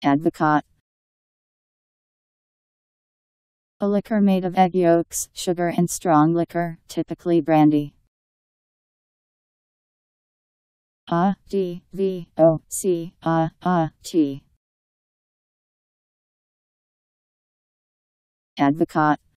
Advocaat. A liquor made of egg yolks, sugar and strong liquor, typically brandy. Advocaat.